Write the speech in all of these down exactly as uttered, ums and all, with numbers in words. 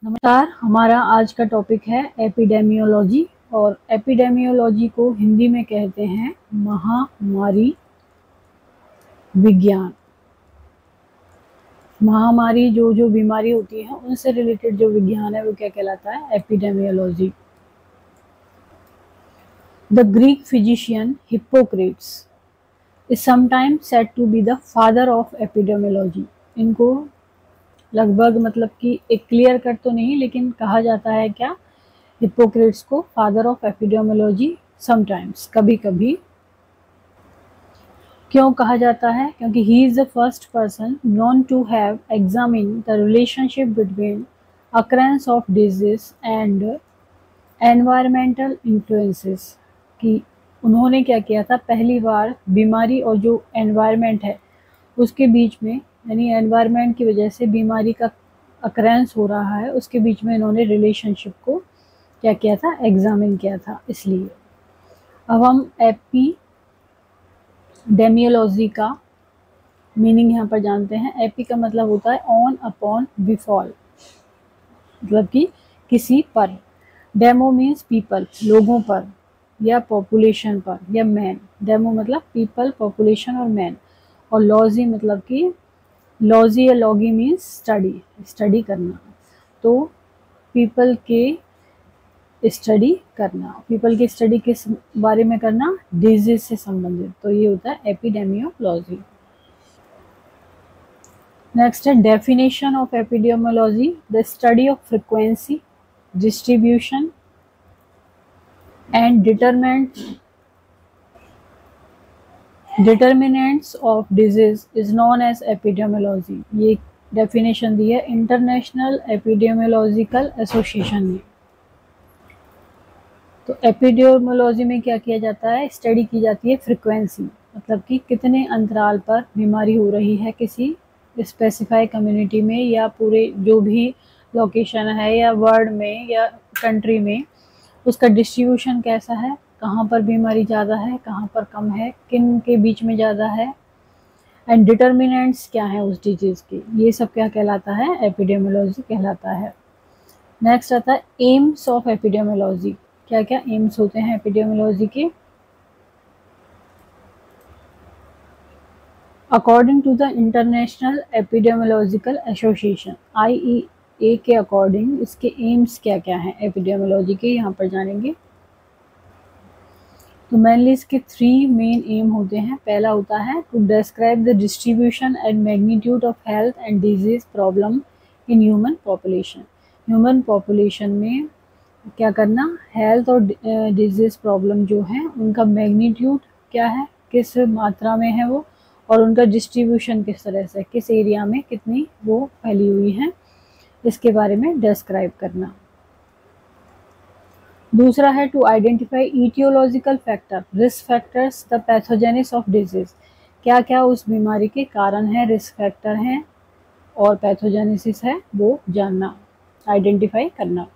नमस्कार। हमारा आज का टॉपिक है एपिडेमियोलॉजी और एपिडेमियोलॉजी को हिंदी में कहते हैं महामारी विज्ञान। महामारी जो जो बीमारी होती है उनसे रिलेटेड जो विज्ञान है वो क्या कहलाता है? Epidemiology. The Greek physician Hippocrates is sometimes said to be the father of epidemiology. इनको लगभग मतलब कि एक क्लियर कट तो नहीं, लेकिन कहा जाता है क्या, हिप्पोक्रेट्स को फादर ऑफ एपिडेमियोलॉजी समटाइम्स, कभी कभी। क्यों कहा जाता है? क्योंकि he is the first person known to have examine the relationship between occurrence of disease and environmental influences. कि उन्होंने क्या किया था, पहली बार बीमारी और जो एनवायरमेंट है उसके बीच में, यानी एनवायरमेंट की वजह से बीमारी का अकरेंस हो रहा है, उसके बीच में इन्होंने रिलेशनशिप को क्या किया था, एग्जामिन किया था। इसलिए अब हम एपिडेमियोलॉजी का मीनिंग यहाँ पर जानते हैं। एपी का मतलब होता है ऑन, अपॉन, बिफॉल, मतलब कि किसी पर। डेमो मीन्स पीपल, लोगों पर या पॉपुलेशन पर, या मैन। डेमो मतलब पीपल, पॉपुलेशन और मैन। और लॉजी मतलब कि लॉजी या लॉगी मीन्स स्टडी, स्टडी करना। तो पीपल के स्टडी करना, पीपल की स्टडी किस बारे में करना? डिजीज से संबंधित। तो ये होता है एपिडेमियोलॉजी। नेक्स्ट है definition of epidemiology, the study of frequency, distribution and determent determinants of disease is known as epidemiology. ये डेफिनेशन दी है इंटरनेशनल एपिडेमियोलॉजिकल एसोसिएशन ने। तो एपिडेमियोलॉजी में क्या किया जाता है? स्टडी की जाती है फ्रीक्वेंसी, मतलब कि कितने अंतराल पर बीमारी हो रही है किसी स्पेसिफाई कम्युनिटी में, या पूरे जो भी लोकेशन है, या वर्ल्ड में, या कंट्री में, उसका डिस्ट्रीब्यूशन कैसा है, कहाँ पर बीमारी ज़्यादा है, कहाँ पर कम है, किन के बीच में ज़्यादा है, एंड डिटर्मिनेंट्स क्या है उस डिजीज़ के। ये सब क्या कहलाता है? एपिडेमियोलॉजी कहलाता है। नेक्स्ट आता है एम्स ऑफ एपिडेमियोलॉजी। क्या क्या एम्स होते हैं एपिडेमियोलॉजी के? According to the international epidemiological association, I E A के अकॉर्डिंग इसके एम्स क्या क्या हैं एपिडेमियोलॉजी के, यहाँ पर जानेंगे। तो मेनली इसके थ्री मेन एम होते हैं। पहला होता है to describe the distribution and magnitude of health and disease problem in human population. Human population में क्या करना, हेल्थ और डिजीज प्रॉब्लम जो है उनका मैग्नीट्यूड क्या है, किस मात्रा में है वो, और उनका डिस्ट्रीब्यूशन किस तरह से, किस एरिया में कितनी वो फैली हुई है, इसके बारे में डिस्क्राइब करना। दूसरा है to identify etiological factor, risk factors, the pathogenesis of disease. क्या क्या उस बीमारी के कारण है, रिस्क फैक्टर हैं और पैथोजेनेसिस है, वो जानना, आइडेंटिफाई करना।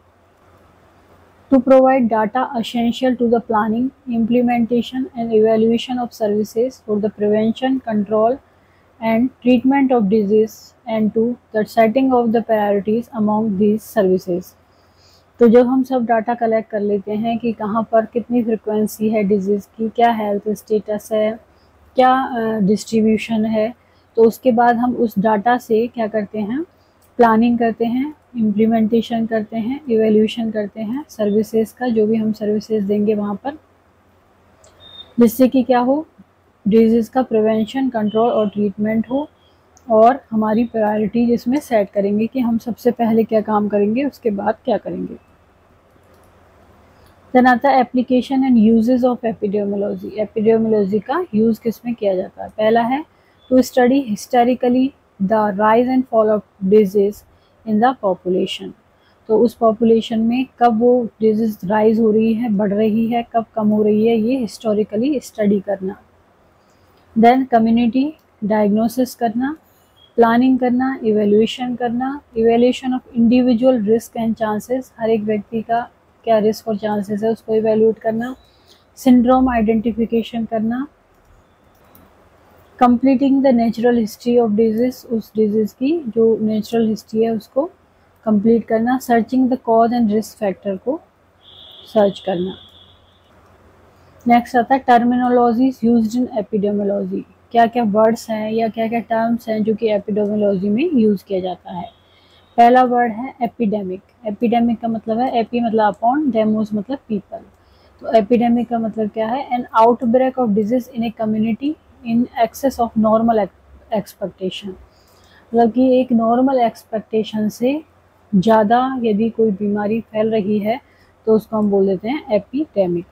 To provide data essential to the planning, implementation and evaluation of services for the prevention, control and treatment of disease, and to the setting of the priorities among these services। तो जब हम सब data collect कर लेते हैं कि कहाँ पर कितनी फ्रिक्वेंसी है डिजीज़ की, क्या हेल्थ स्टेटस है, क्या डिस्ट्रीब्यूशन है, तो उसके बाद हम उस डाटा से क्या करते हैं, प्लानिंग करते हैं, इम्प्लीमेंटेशन करते हैं, इवैल्यूएशन करते हैं सर्विसेज का, जो भी हम सर्विसेज देंगे वहाँ पर, जिससे कि क्या हो, डिजीज़ का प्रिवेंशन, कंट्रोल और ट्रीटमेंट हो, और हमारी प्रायोरिटी जिसमें सेट करेंगे कि हम सबसे पहले क्या काम करेंगे, उसके बाद क्या करेंगे। देन आता है application and uses of epidemiology. Epidemiology का यूज़ किस में किया जाता है? पहला है to study historically the rise and fall of disease in the population. तो उस पॉपुलेशन में कब वो डिजीज राइज हो रही है, बढ़ रही है, कब कम हो रही है, ये हिस्टोरिकली स्टडी करना। देन कम्युनिटी डायग्नोसिस करना, प्लानिंग करना, इवेल्यूएशन करना, evaluation of individual risk and chances, हर एक व्यक्ति का क्या रिस्क और चांसेस है उसको इवेल्यूएट करना, सिंड्रोम आइडेंटिफिकेशन करना, completing the natural history of disease, उस डिजीज़ की जो नेचुरल हिस्ट्री है उसको कंप्लीट करना, searching the cause and risk factor को सर्च करना। नेक्स्ट आता है टर्मिनोलॉजीज यूज्ड इन एपिडेमियोलॉजी, क्या क्या वर्ड्स हैं या क्या क्या टर्म्स हैं जो कि एपिडेमियोलॉजी में यूज़ किया जाता है। पहला वर्ड है एपिडेमिक। एपिडेमिक का मतलब है, एपी मतलब अपॉन, डेमोस मतलब पीपल। तो एपिडेमिक का मतलब क्या है, an outbreak of disease in a community in excess of normal expectation, मतलब कि एक नॉर्मल एक्सपेक्टेशन से ज़्यादा यदि कोई बीमारी फैल रही है तो उसको हम बोल देते हैं एपिडेमिक।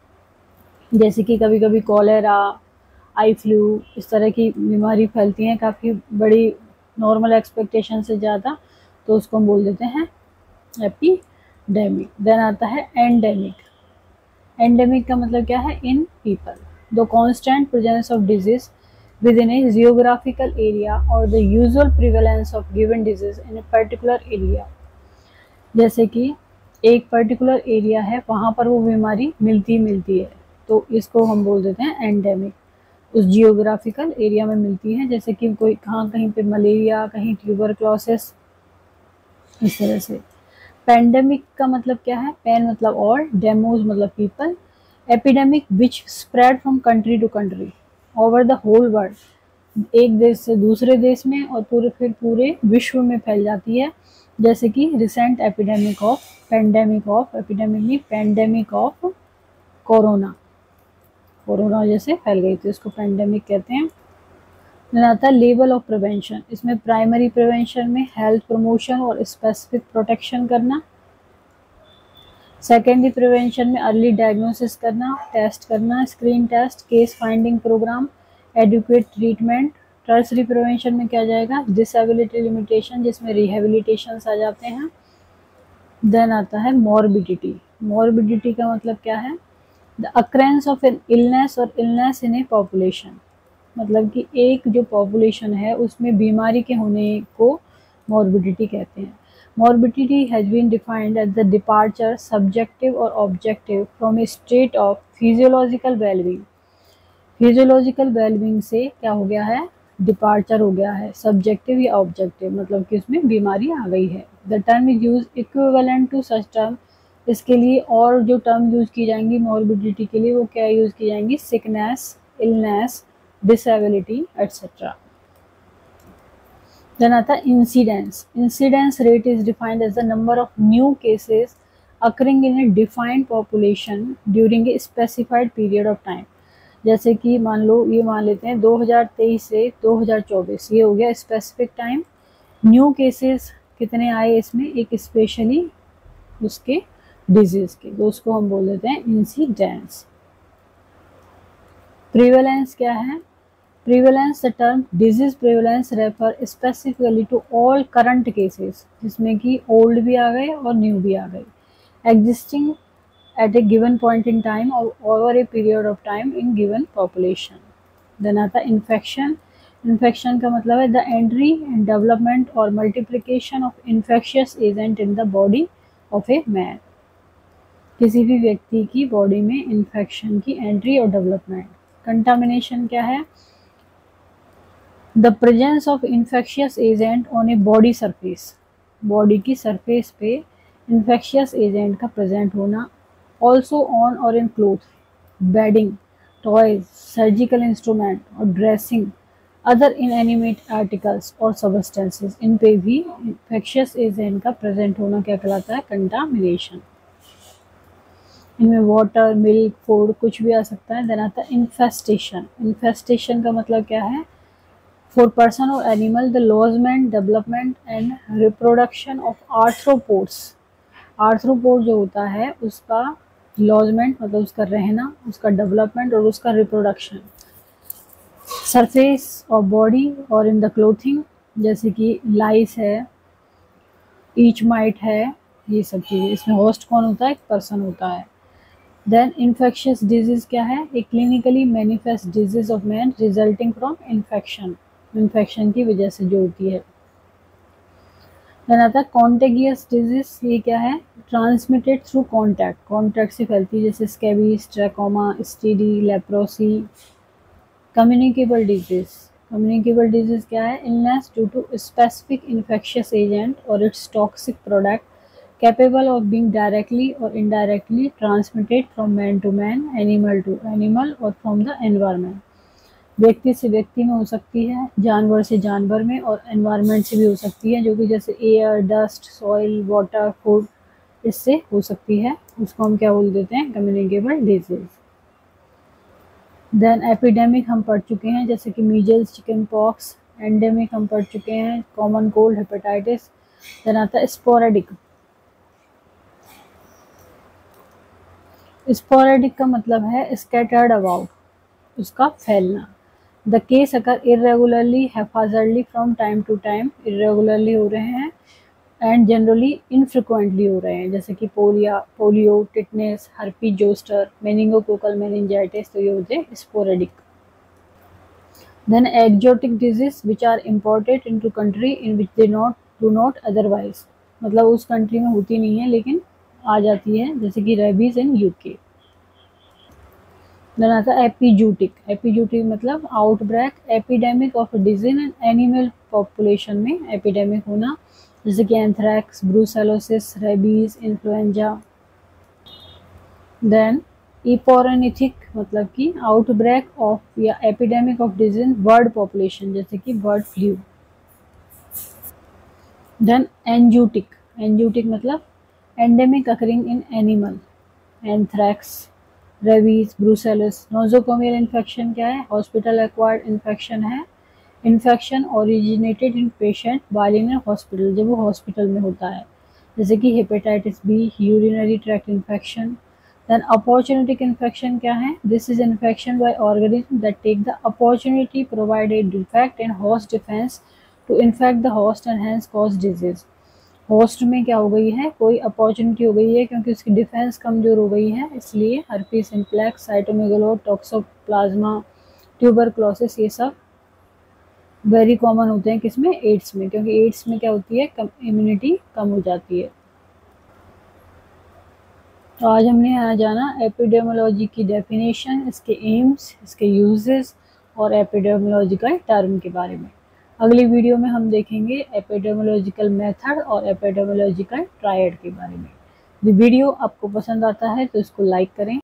जैसे कि कभी कभी कॉलेरा, आई फ्लू, इस तरह की बीमारी फैलती हैं काफ़ी बड़ी नॉर्मल एक्सपेक्टेशन से ज़्यादा, तो उसको हम बोल देते हैं एपिडेमिक। देन आता है एंडेमिक। एंडेमिक का मतलब क्या है, in people, the constant presence of disease within a geographical area और the usual prevalence of given disease in a particular area. जैसे कि एक पर्टिकुलर एरिया है, वहाँ पर वो बीमारी मिलती मिलती है, तो इसको हम बोल देते हैं एंडेमिक। उस जियोग्राफिकल एरिया में मिलती है, जैसे कि कोई कहाँ कहीं पे मलेरिया, कहीं ट्यूबरक्लोसिस, इस तरह से। पेंडेमिक का मतलब क्या है, पेन मतलब और, डेमोज मतलब people. Epidemic which spread from country to country over the whole world, एक देश से दूसरे देश में और पूरे फिर पूरे विश्व में फैल जाती है। जैसे कि recent epidemic of, pandemic of, epidemic नहीं, पेंडेमिक ऑफ कोरोना, कोरोना जैसे फैल गई थी, इसको पेंडेमिक कहते हैं। देन आता है लेवल ऑफ प्रिवेंशन। इसमें प्राइमरी प्रिवेंशन में हेल्थ प्रमोशन और स्पेसिफिक प्रोटेक्शन करना, सेकेंडरी प्रिवेंशन में अर्ली डायग्नोसिस करना, टेस्ट करना, screen test, case finding programme, adequate treatment. Tertiary prevention में क्या जाएगा, डिसेबिलिटी लिमिटेशन, जिसमें रिहेबिलिटेशन आ जाते हैं। देन आता है मॉर्बिडिटी। मॉर्बिडिटी का मतलब क्या है, the occurrence of an illness और इलनेस इन ए पॉपुलेशन, मतलब कि एक जो पॉपुलेशन है उसमें बीमारी के होने को मॉर्बिडिटी कहते हैं। Morbidity has been defined as the departure, subjective और objective, from a state of physiological wellbeing. Physiological wellbeing से क्या हो गया है, डिपार्चर हो गया है, सब्जेक्टिव या ऑब्जेक्टिव, मतलब कि उसमें बीमारी आ गई है। The term is use equivalent to such term, इसके लिए और जो टर्म यूज की जाएंगी मॉर्बिडिटी के लिए वो क्या यूज की जाएंगी, sickness, illness, disability etcetera. Then आता है incidence. Incidence rate is defined as the number of new cases occurring in a defined population during a specified period of time. जैसे कि मान लो, ये मान लेते हैं दो हज़ार तेईस से दो हज़ार चौबीस, ये हो गया स्पेसिफिक टाइम। न्यू केसेस कितने आए इसमें, एक स्पेशली उसके डिजीज के, तो उसको हम बोल देते हैं इंसिडेंस। प्रिवेलेंस क्या है, prevalence the term disease prevalence refer specifically to all current cases, जिसमें कि ओल्ड भी आ गए और न्यू भी आ गए, existing at a given point in time और over a period of time in given population. Then आता है इन्फेक्शन। इन्फेक्शन का मतलब है द एंट्री एंड डेवलपमेंट और multiplication of infectious agent in the body of a man, किसी भी व्यक्ति की बॉडी में इन्फेक्शन की एंट्री और डेवलपमेंट। कंटामिनेशन क्या है, the presence of infectious agent on a body surface, body की सरफेस पे इन्फेक्शियस एजेंट का प्रेजेंट होना। ऑल्सो ऑन और in cloth, bedding, toys, surgical instrument और ड्रेसिंग, अदर इनएनिमेट आर्टिकल्स और सबस्टेंसेस, इन पे भी इन्फेक्शियस एजेंट का प्रेजेंट होना क्या कहलाता है, कंटामिनेशन। इनमें वाटर, मिल्क, फूड कुछ भी आ सकता है। देन आता है इन्फेस्टेशन। इन्फेस्टेशन का मतलब क्या है, फॉर पर्सन और animal the lodgement, development and reproduction of arthropods. Arthropod जो होता है उसका लॉजमेंट मतलब उसका रहना, उसका डेवलपमेंट और उसका रिप्रोडक्शन। सरफेस ऑफ बॉडी और इन द क्लोथिंग, जैसे कि लाइस है, ईच माइट है, ये सब चीज़ें। इसमें होस्ट कौन होता है, एक पर्सन होता है। देन इन्फेक्शियस डिजीज क्या है, a clinically manifest disease of man resulting from infection, infection की वजह से जो होती है। देन आता है कॉन्टेगियस डिजीज, ये क्या है, ट्रांसमिटेड थ्रू कॉन्टैक्ट, कॉन्टैक्ट से फैलती है, जैसे scabies, trachoma, S T D, leprosy. Communicable disease, communicable disease क्या है? Illness due to specific infectious agent और its toxic product capable of being directly or indirectly transmitted from man to man, animal to animal or from the environment. व्यक्ति से व्यक्ति में हो सकती है, जानवर से जानवर में और एनवायरनमेंट से भी हो सकती है, जो कि जैसे air, dust, soil, water, food, इससे हो सकती है। उसको हम क्या बोल देते हैं? Communicable disease. देन एपिडेमिक हम पढ़ चुके हैं, जैसे कि मीजल्स, चिकन पॉक्स। एंडेमिक हम पढ़ चुके हैं, कॉमन कोल्ड, हेपेटाइटिस। देन आता है स्पोरेडिक। स्पोरेडिक का मतलब है स्कैटर्ड अबाउट, उसका फैलना। The case occur irregularly, haphazardly, from time to time, irregularly हो रहे हैं एंड जनरली इनफ्रिक्वेंटली हो रहे हैं, जैसे कि polio polio, tetanus, herpes zoster, meningococcal meningitis. तो ये होते हैं sporadic. Then exotic disease which are imported into country in which they not do not otherwise, मतलब उस कंट्री में होती नहीं है लेकिन आ जाती है, जैसे कि रेबीज इन यूके। देन आता है एपीजूटिक। एपीजूटिक मतलब outbreak, epidemic of disease in animal population में एपिडेमिक होना, जैसे कि anthrax, brucellosis, rabies, influenza. Then epornithic मतलब कि आउटब्रेक ऑफ या epidemic of disease in bird population, जैसे कि bird flu. Then enzootic. Enzootic मतलब endemic occurring in animal, anthrax, rabies, brucellosis. Nosocomial infection क्या है? हॉस्पिटल एक्वायर्ड इन्फेक्शन है। Infection originated in patient while in hospital, जब वो hospital में होता है, जैसे कि hepatitis B, urinary tract infection. Then opportunistic infection क्या है? This is infection by organism that take the opportunity provide a defect in host defence to infect the host and hence cause disease. Host में क्या हो गई है? कोई opportunity हो गई है क्योंकि उसकी डिफेंस कमजोर हो गई है, इसलिए herpes simplex, cytomegalo, toxoplasma, tuberculosis, ये सब वेरी कॉमन होते हैं किसमें? एड्स में, क्योंकि एड्स में क्या होती है? कम इम्यूनिटी कम हो जाती है। तो आज हमने यहाँ जाना एपिडेमियोलॉजी की डेफिनेशन, इसके एम्स, इसके यूजेस और एपिडेमियोलॉजिकल टर्म के बारे में। अगली वीडियो में हम देखेंगे एपिडेमियोलॉजिकल मेथड और एपिडेमियोलॉजिकल ट्रायड के बारे में। यदि वीडियो आपको पसंद आता है तो इसको लाइक करें।